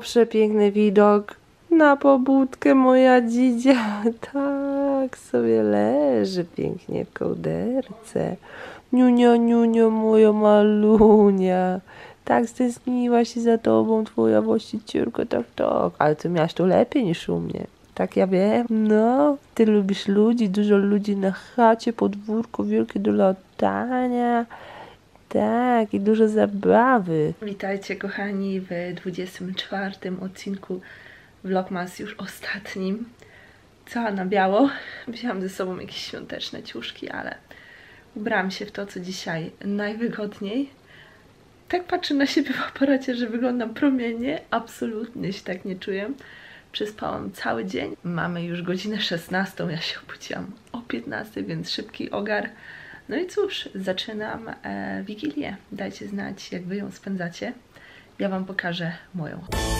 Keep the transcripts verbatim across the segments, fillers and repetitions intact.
Przepiękny widok na pobudkę, moja dzidzia tak sobie leży pięknie w kołderce. Niunio, niunio, moja malunia. Tak stęskniła się za tobą, twoja właścicielka, tak, tak. Ale ty miałaś to lepiej niż u mnie. Tak, ja wiem. No, ty lubisz ludzi, dużo ludzi na chacie, podwórko wielkie do latania. Tak, i dużo zabawy. Witajcie kochani w dwudziestym czwartym odcinku Vlogmas, już ostatnim. Cała na biało. Wzięłam ze sobą jakieś świąteczne ciuszki, ale ubrałam się w to, co dzisiaj najwygodniej. Tak patrzę na siebie w aparacie, że wyglądam promiennie. Absolutnie się tak nie czuję. Przespałam cały dzień. Mamy już godzinę szesnastą, ja się obudziłam o piętnastej, więc szybki ogar. No i cóż, zaczynam e, Wigilię. Dajcie znać, jak wy ją spędzacie. Ja wam pokażę moją.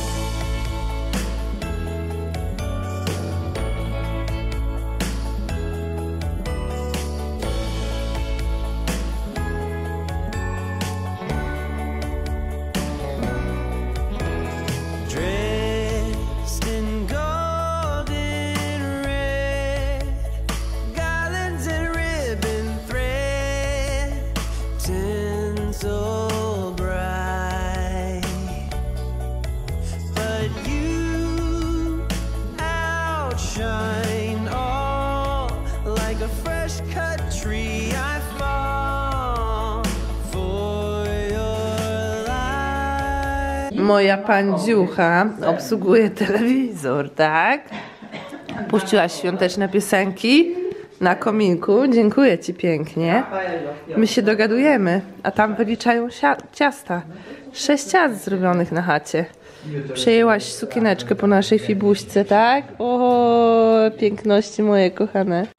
Moja pandziucha obsługuje telewizor, tak? Puściłaś świąteczne piosenki na kominku. Dziękuję ci pięknie. My się dogadujemy, a tam wyliczają ciasta. Sześć ciast zrobionych na chacie. Przejęłaś sukieneczkę po naszej fibuśce, tak? O, piękności moje kochane.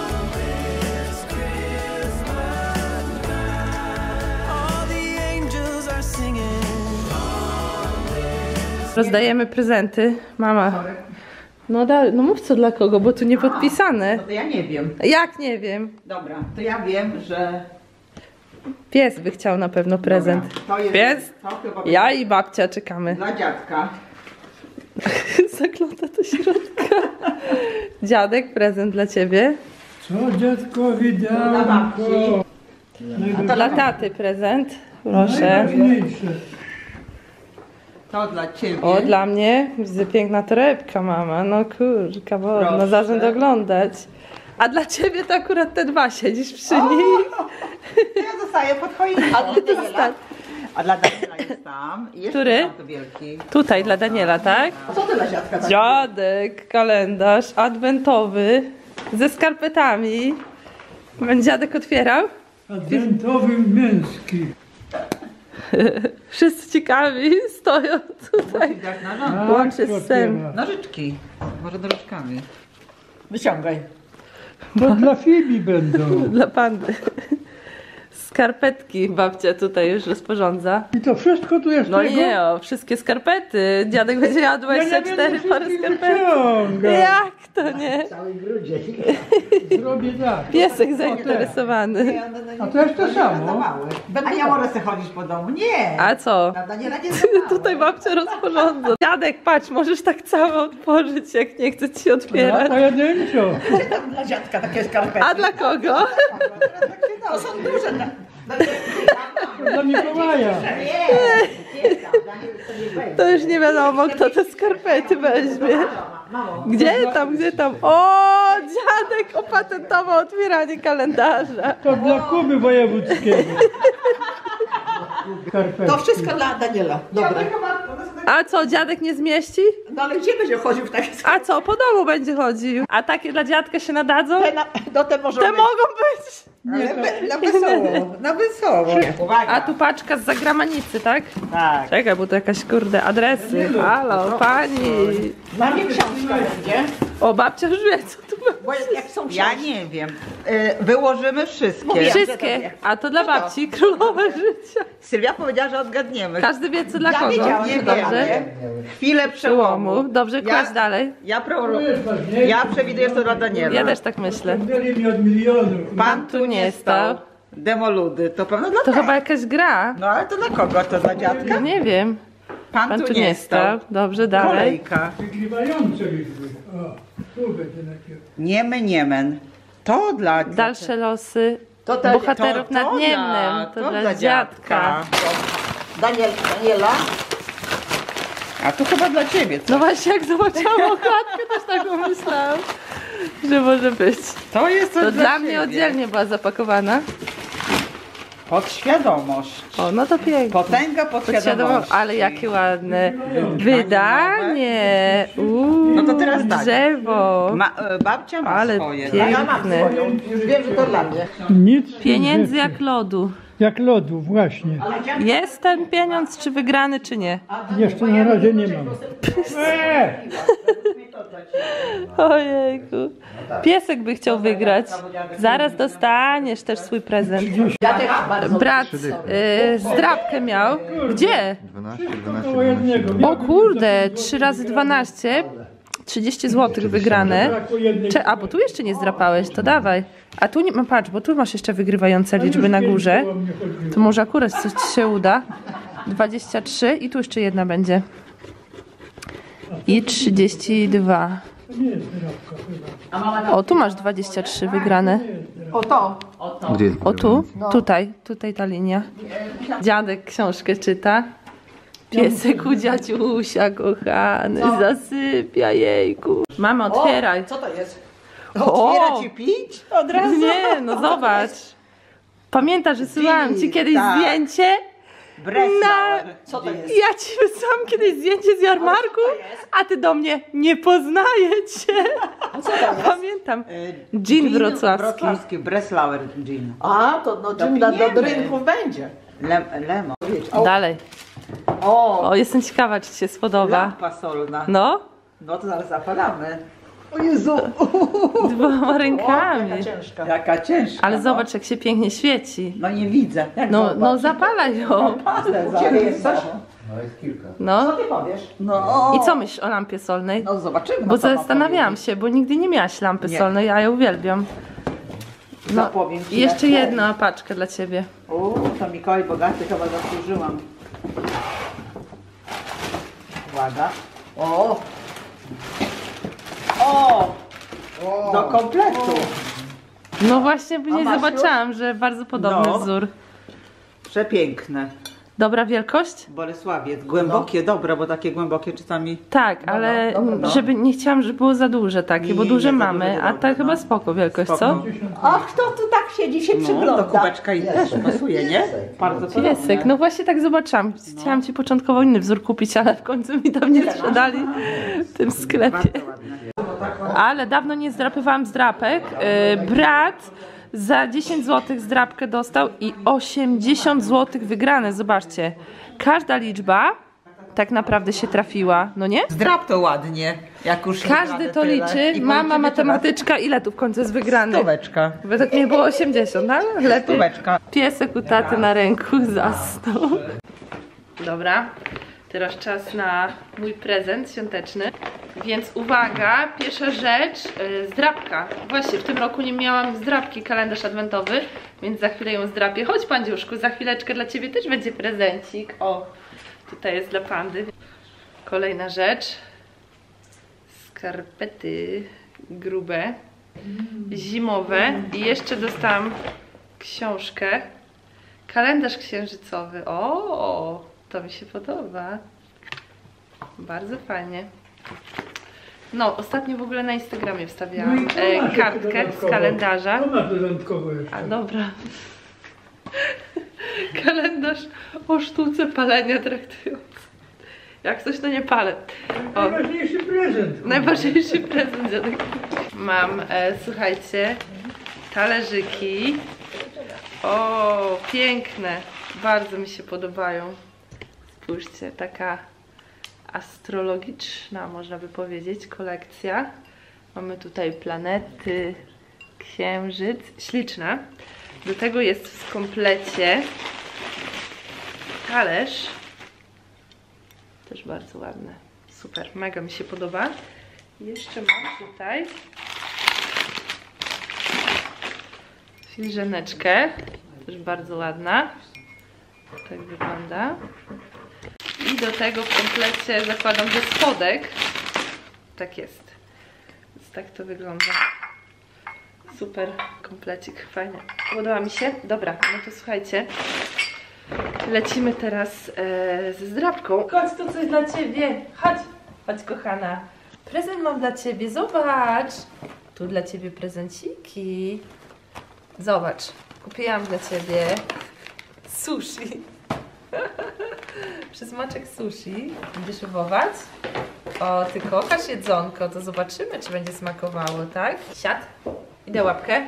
Rozdajemy prezenty. Mama. No, da, no mów co dla kogo, bo tu nie podpisane. No to ja nie wiem. Jak nie wiem? Dobra, to ja wiem, że... Pies by chciał na pewno prezent. Dobra, to jest, Pies? to ja i babcia czekamy. Dla dziadka. Zagląda do środka. Dziadek, prezent dla ciebie. Co dziadkowi dał? Dla babci. A to dla taty prezent. Proszę. To dla ciebie. O, dla mnie. Widzę, piękna torebka, mama. No kurka, wodna, zarząd oglądać. A dla ciebie to akurat te dwa siedzisz przy nich. Ja zostaję pod choinką. A ty zostań. A dla Daniela jest tam. I Który? Tam wielki. Tutaj dla Daniela, tak? A co ty dla dziadka? Tak? Dziadek, kalendarz adwentowy ze skarpetami. Będzie dziadek otwierał? Adwentowy męski. Wszyscy ciekawi stoją tutaj. Łączy z sem. Nożyczki. Może nożyczkami. Wyciągaj. To dla Fibi będą. Dla pandy. Skarpetki babcia tutaj już rozporządza. I to wszystko tu jest No tego? nie, o, wszystkie skarpety. Dziadek będzie miał dwadzieścia cztery pary skarpet. Jak to nie? Cały grudzień. Zrobię tak. Piesek zainteresowany. A to jest to samo. A nie mogę sobie chodzić po domu. Nie. A co? Na Daniela nie Tutaj babcia rozporządza. Dziadek, patrz, możesz tak całe otworzyć, jak nie chce ci Ja otwierać. pojedynczo. Dla dziadka takie skarpety. A dla kogo? To są duże. Dla... Dla Mikołaja. To już nie wiadomo, kto te skarpety weźmie. Gdzie tam, gdzie tam? O, dziadek opatentował otwieranie kalendarza. To dla Kuby wojewódzkiego. To wszystko dla Daniela. Dobra. A co, dziadek nie zmieści? No ale gdzie będzie chodził w takie A co, po domu będzie chodził? A takie dla dziadka się nadadzą? Te, na, no te może Te być. mogą być. Ale be, na wesoło, na wesoło. Uwaga. A tu paczka z zagranicy, tak? Tak. Czekaj, bo to jakaś kurde adresy. Halo, pani. Dla mnie książka będzie. O, babcia już wie, co tu ma. Bo jak są książki. Ja nie wiem. Y, wyłożymy wszystkie. Mówiłam, Wszystkie. A to dla babci, królowe życia. Sylwia powiedziała, że odgadniemy. Każdy wie, co dla Ja kogo. wiedziałam, nie Dobrze? wiem. Chwilę przełomu. Przełomu. Dobrze, kładź Ja- dalej. Ja, pro... ja przewiduję, że to dla Daniela. Ja też tak myślę. Byli mi od milionów. Pan tu nie stał. Demoludy. To pewno dla To tego. chyba jakaś gra. No ale to dla kogo? To dla dziadka? Nie wiem. Pan, Pan tu, tu nie nie stał. stał. Dobrze, dalej. Kolejka. Wygrywające liczby. O, tu będzie najpierw. Niemy, niemen. To dla... Dalsze losy To dla- bohaterów to- nad to Niemnem. dla- To, to dla, dla dziadka. Daniel, Daniela. A tu chyba dla ciebie. No właśnie, jak zobaczyłam okładkę, też tak pomyślałam, że może być. To jest coś To dla dla ciebie. mnie oddzielnie była zapakowana. Podświadomość. O, no to pięknie. Potęga Podświadomo, podświadomości. ale jakie ładne wydanie. Uuu, No to teraz tak. drzewo. Ma, e, babcia ma Ale swoje. pięknie. Ja mam swoją. Już wiem, że to dla mnie. Nic. Pieniędzy rzeczy. jak lodu. Jak lodu, właśnie. Jest ten pieniądz, czy wygrany, czy nie? Jeszcze na razie nie mam. Eee! Ojejku. Piesek by chciał wygrać. Zaraz dostaniesz też swój prezent. Ja też bardzo. Brat y, zdrabkę miał. Gdzie? dwanaście, dwanaście, Koło jednego. O kurde, trzy razy dwanaście. trzydzieści złotych wygrane. Cze a, bo tu jeszcze nie zdrapałeś, to dawaj. A tu nie, no patrz, bo tu masz jeszcze wygrywające liczby na górze. To może akurat coś ci się uda. dwadzieścia trzy i tu jeszcze jedna będzie. I trzydzieści dwa. O, tu masz dwadzieścia trzy wygrane. O to. Gdzie jest O tu, tutaj, tutaj ta linia. Dziadek książkę czyta. Piesek u dziadziusia, kochany, zasypia, jejku. Mama, otwieraj. Co to jest? O! Otwiera ci pić? Od razu? Nie, no zobacz. Pamiętasz, że wysyłałam ci kiedyś Tak. zdjęcie? Breslau. Co to jest? Ja ci wysyłam kiedyś zdjęcie z jarmarku, a ty do mnie nie poznaję cię. A co to jest? Pamiętam. Gin wrocławski. Wrocławski, Breslauer gin. A, to no gin na do Dopijemy. drinków będzie. Lem, lemon. Dalej. O, O, jestem ciekawa, czy ci się spodoba. Lampa solna. No, No to zaraz zapalamy. o Jezu. dwoma rękami. Jaka ciężka. Jaka ciężka. Ale no. zobacz, jak się pięknie świeci. No nie widzę. Jak No, zobacz? no zapalaj ją. Ale U ciebie jest coś? No jest kilka. No. Co ty powiesz? No. I co myślisz o lampie solnej? No zobaczymy. Bo no, co ma zastanawiałam powiedzieć. się, bo nigdy nie miałaś lampy Nie. solnej, a ja uwielbiam. No, Zapowiem ci i jeszcze jak jedna paczkę dla ciebie. O, to Mikołaj Bogaty chyba zasłużyłam. Uwaga. O, O! Do kompletu. No właśnie, później masz zobaczyłam, że bardzo podobny No. wzór. Przepiękne. Dobra wielkość? Bolesławiec. Głębokie, dobre, bo takie głębokie czasami. Tak, ale dobra, no. żeby nie chciałam, żeby było za duże takie, bo Nie, duże nie, za mamy, duże, a dobra, ta chyba no. spoko wielkość, Spoko. co? a kto tu tak siedzi się No, przygląda? do kubeczka i też pasuje, nie? Bardzo podobne. Piesek, no właśnie tak zobaczyłam. Chciałam ci początkowo inny wzór kupić, ale w końcu mi tam nie sprzedali w tym sklepie. Bardzo ładne. Ale dawno nie zdrapywałam zdrapek. Yy, brat za dziesięć złotych zdrapkę dostał i osiemdziesiąt złotych wygrane. Zobaczcie, każda liczba tak naprawdę się trafiła, no nie? Zdrap to ładnie. Jak już Każdy to liczy. Mama matematyczka, ile tu w końcu jest wygrany? Stóweczka. Według mnie było osiemdziesiąt, ale lepiej. Stóweczka. Piesek u taty na ręku zasnął. Dobra, teraz czas na mój prezent świąteczny. Więc uwaga, pierwsza rzecz, yy, zdrapka. Właśnie, w tym roku nie miałam zdrapki, kalendarz adwentowy, więc za chwilę ją zdrapię. Chodź, Pandziuszku, za chwileczkę dla ciebie też będzie prezencik. O, tutaj jest dla Pandy. Kolejna rzecz. Skarpety grube, zimowe i jeszcze dostałam książkę. Kalendarz księżycowy. O, to mi się podoba. Bardzo fajnie. No, ostatnio w ogóle na Instagramie wstawiałam e, kartkę z kalendarza. To ma dodatkowo jeszcze. A dobra. Kalendarz o sztuce palenia traktujący. Jak coś, to nie palę. O, Najważniejszy prezent. najważniejszy prezent dziadek. Mam, e, słuchajcie, talerzyki. O, piękne. Bardzo mi się podobają. Spójrzcie, taka astrologiczna, można by powiedzieć, kolekcja. Mamy tutaj planety, księżyc, śliczna. Do tego jest w komplecie talerz. Też bardzo ładne. Super, mega mi się podoba. Jeszcze mam tutaj filiżaneczkę. Też bardzo ładna. Tak wygląda. I do tego w komplecie zakładam ze spodek. Tak jest. Więc tak to wygląda. Super komplecik, fajnie. Podoba mi się? Dobra, no to słuchajcie. Lecimy teraz e, ze zdrabką. Chodź, tu coś dla ciebie. Chodź, chodź kochana. Prezent mam dla ciebie, zobacz. Tu dla ciebie prezenciki. Zobacz, kupiłam dla ciebie sushi. Przysmaczek sushi. Będziesz próbować? O, ty kochasz jedzonko, to zobaczymy, czy będzie smakowało, tak? Siad. Idę łapkę.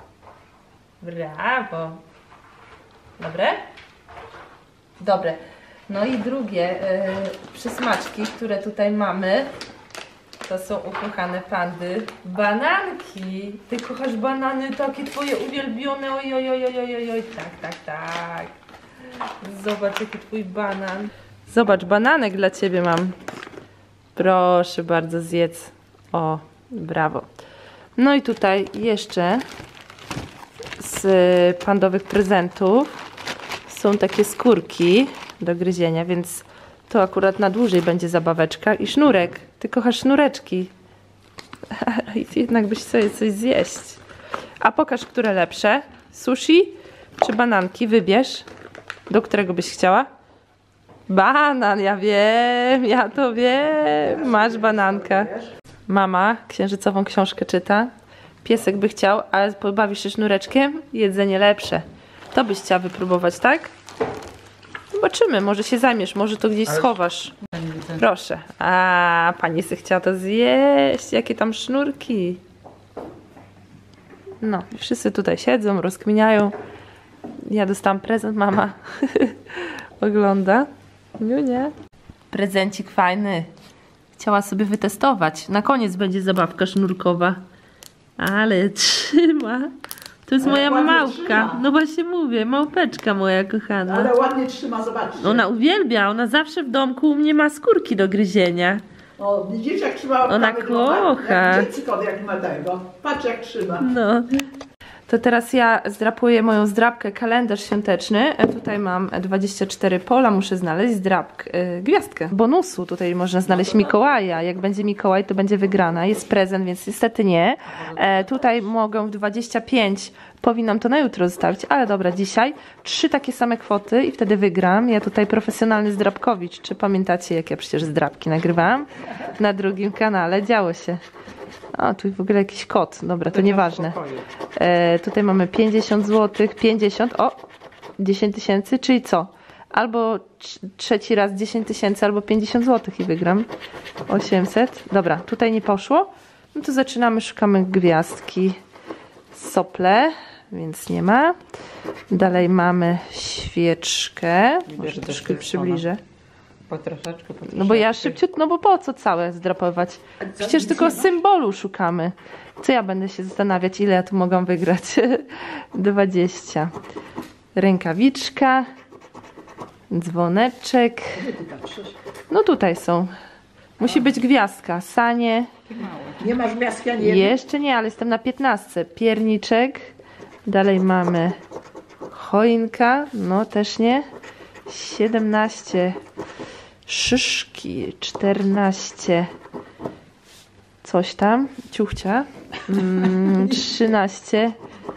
Brawo. Dobre? Dobre. No i drugie yy, przysmaczki, które tutaj mamy, to są ukochane pandy. Bananki. Ty kochasz banany, takie twoje uwielbione. Oj, oj, oj, oj, oj, oj. Tak, tak, tak. Zobacz, jaki twój banan. Zobacz, bananek dla ciebie mam. Proszę bardzo, zjedz. O, brawo. No i tutaj jeszcze z pandowych prezentów są takie skórki do gryzienia, więc to akurat na dłużej będzie zabaweczka. I sznurek. Ty kochasz sznureczki. I jednak byś sobie coś zjeść. A pokaż, które lepsze. Sushi czy bananki? Wybierz. Do którego byś chciała? Banan, ja wiem, ja to wiem. Masz bananka. Mama księżycową książkę czyta. Piesek by chciał, ale pobawisz się sznureczkiem? Jedzenie lepsze. To byś chciała wypróbować, tak? Zobaczymy, może się zajmiesz, może to gdzieś schowasz. Proszę. A, pani se chciała to zjeść. Jakie tam sznurki. No, wszyscy tutaj siedzą, rozkminiają. Ja dostałam prezent, mama ogląda. Nie, nie. Prezencik fajny. Chciała sobie wytestować. Na koniec będzie zabawka sznurkowa. Ale trzyma. To jest Ale moja ładnie małpka. trzyma. No właśnie mówię, małpeczka moja kochana. Ale ładnie trzyma, zobaczcie. Ona uwielbia, ona zawsze w domku u mnie ma skórki do gryzienia. O, widzisz jak trzyma? Ona łapkami, no, kocha. Jak dziecko, jak ma tego. Patrz jak trzyma. No. To teraz ja zdrapuję moją zdrabkę, kalendarz świąteczny. E, Tutaj mam dwadzieścia cztery pola, muszę znaleźć zdrabkę, y, gwiazdkę. Bonusu tutaj można znaleźć Mikołaja. Jak będzie Mikołaj, to będzie wygrana. Jest prezent, więc niestety nie. E, tutaj mogę w dwadzieścia pięć, powinnam to na jutro zostawić, ale dobra, dzisiaj. Trzy takie same kwoty i wtedy wygram. Ja tutaj profesjonalny zdrabkowicz. Czy pamiętacie, jak ja przecież zdrabki nagrywałam? Na drugim kanale, działo się. O, tu w ogóle jakiś kod. Dobra, to nieważne. E, tutaj mamy pięćdziesiąt złotych, pięćdziesiąt, o, dziesięć tysięcy, czyli co? Albo trzeci raz dziesięć tysięcy, albo pięćdziesiąt złotych i wygram. osiemset. Dobra, tutaj nie poszło. No to zaczynamy, szukamy gwiazdki. Sople, więc nie ma. Dalej mamy świeczkę. Może troszkę przybliżę. Po troszeczkę, po troszeczkę. No bo ja szybciutko, no bo po co całe zdrapować? Przecież tylko symbolu szukamy. Co ja będę się zastanawiać, ile ja tu mogę wygrać? dwadzieścia. Rękawiczka. Dzwoneczek. No tutaj są. Musi być gwiazdka. Sanie. Nie masz gwiazdki ani jednej? Jeszcze nie, ale jestem na piętnastce. Pierniczek. Dalej mamy choinka. No też nie. siedemnaście. Szyszki. czternaście. Coś tam. Ciuchcia. Mm, trzynaście.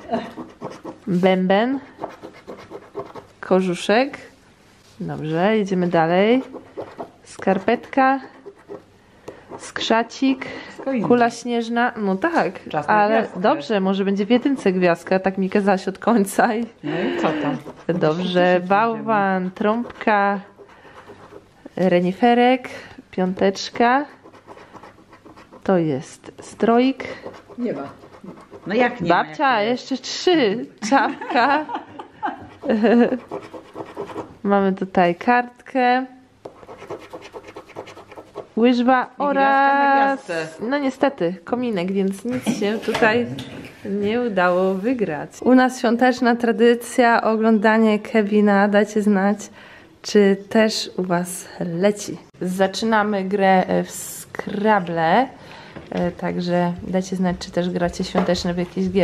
Bęben. Korzuszek. Dobrze, jedziemy dalej. Skarpetka. Skrzacik. Kula śnieżna. No tak, Czas na ale gwiazdkę. dobrze, może będzie w jedynce gwiazdka. Tak mi kazałaś od końca. I... No i co tam? Dobrze, bałwan, trąbka, reniferek, piąteczka. To jest stroik. Nie ma. No jak nie ma, Babcia, jak jeszcze trzy. Czapka. Mamy tutaj kartkę. Łyżwa na oraz, gwiazdkę. no niestety, kominek, więc nic się tutaj nie udało wygrać. U nas świąteczna tradycja, oglądanie Kevina. Dajcie znać, czy też u was leci. Zaczynamy grę w Scrabble, także dajcie znać, czy też gracie świąteczne w jakieś gierki.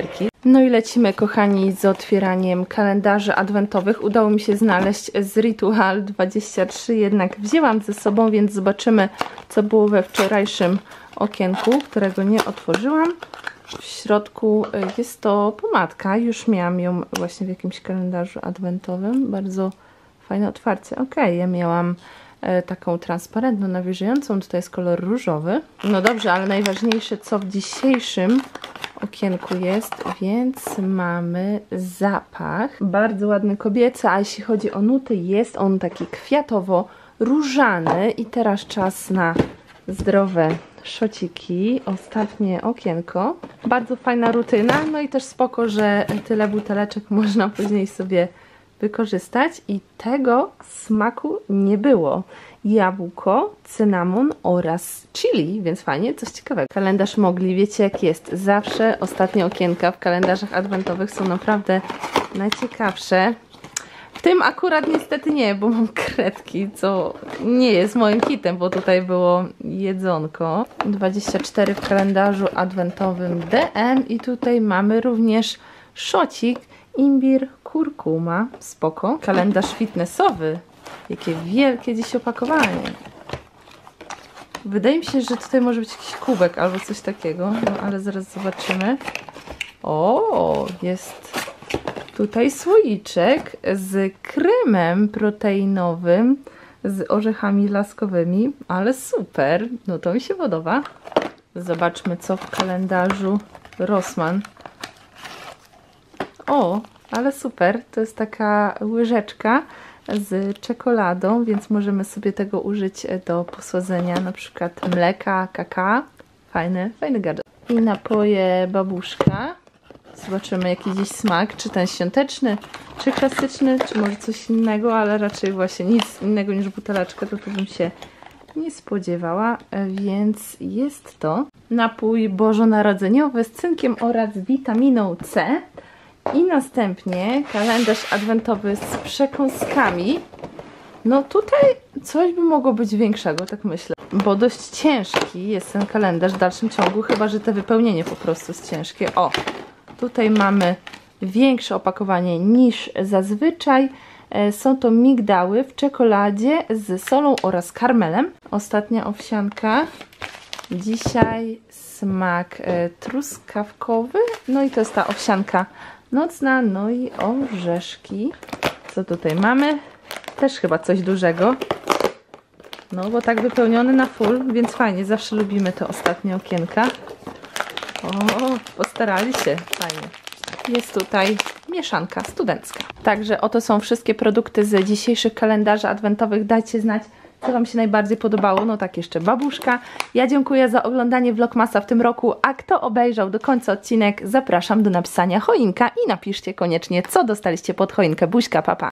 No i lecimy, kochani, z otwieraniem kalendarzy adwentowych. Udało mi się znaleźć z Ritual dwadzieścia trzy, jednak wzięłam ze sobą, więc zobaczymy, co było we wczorajszym okienku, którego nie otworzyłam. W środku jest to pomadka, już miałam ją właśnie w jakimś kalendarzu adwentowym. Bardzo fajne otwarcie. Ok, ja miałam taką transparentną, nawilżającą, tutaj jest kolor różowy. No dobrze, ale najważniejsze, co w dzisiejszym okienku jest, więc mamy zapach. Bardzo ładny kobiecy, a jeśli chodzi o nuty, jest on taki kwiatowo-różany. I teraz czas na zdrowe szociki. Ostatnie okienko. Bardzo fajna rutyna, no i też spoko, że tyle buteleczek można później sobie wykorzystać i tego smaku nie było. Jabłko, cynamon oraz chili, więc fajnie, coś ciekawego. Kalendarz Mogli, wiecie jak jest. Zawsze ostatnie okienka w kalendarzach adwentowych są naprawdę najciekawsze. W tym akurat niestety nie, bo mam kredki, co nie jest moim hitem, bo tutaj było jedzonko. dwadzieścia cztery w kalendarzu adwentowym D M i tutaj mamy również szocik, imbir, kurkuma, spoko. Kalendarz fitnessowy, jakie wielkie dziś opakowanie. Wydaje mi się, że tutaj może być jakiś kubek albo coś takiego, no ale zaraz zobaczymy. O, jest tutaj słoiczek z kremem proteinowym, z orzechami laskowymi, ale super, no to mi się podoba. Zobaczmy, co w kalendarzu Rossmann. O, ale super, to jest taka łyżeczka z czekoladą, więc możemy sobie tego użyć do posłodzenia na przykład mleka, kakao. Fajny, fajny gadżet. I napoje Babuszka. Zobaczymy jaki dziś smak, czy ten świąteczny, czy klasyczny, czy może coś innego, ale raczej właśnie nic innego niż buteleczkę, to tu bym się nie spodziewała, więc jest to napój bożonarodzeniowy z cynkiem oraz witaminą C. I następnie kalendarz adwentowy z przekąskami. No tutaj coś by mogło być większego, tak myślę. Bo dość ciężki jest ten kalendarz w dalszym ciągu, chyba że te wypełnienie po prostu jest ciężkie. O, tutaj mamy większe opakowanie niż zazwyczaj. Są to migdały w czekoladzie z solą oraz karmelem. Ostatnia owsianka. Dzisiaj smak truskawkowy. No i to jest ta owsianka nocna, no i orzeszki. Co tutaj mamy? Też chyba coś dużego. No bo tak wypełniony na full, więc fajnie. Zawsze lubimy te ostatnie okienka. O, postarali się. Fajnie. Jest tutaj mieszanka studencka. Także oto są wszystkie produkty z dzisiejszych kalendarzy adwentowych. Dajcie znać, co Wam się najbardziej podobało. No tak, jeszcze Babuszka. Ja dziękuję za oglądanie Vlogmasa w tym roku, a kto obejrzał do końca odcinek, zapraszam do napisania choinka i napiszcie koniecznie, co dostaliście pod choinkę. Buźka, papa.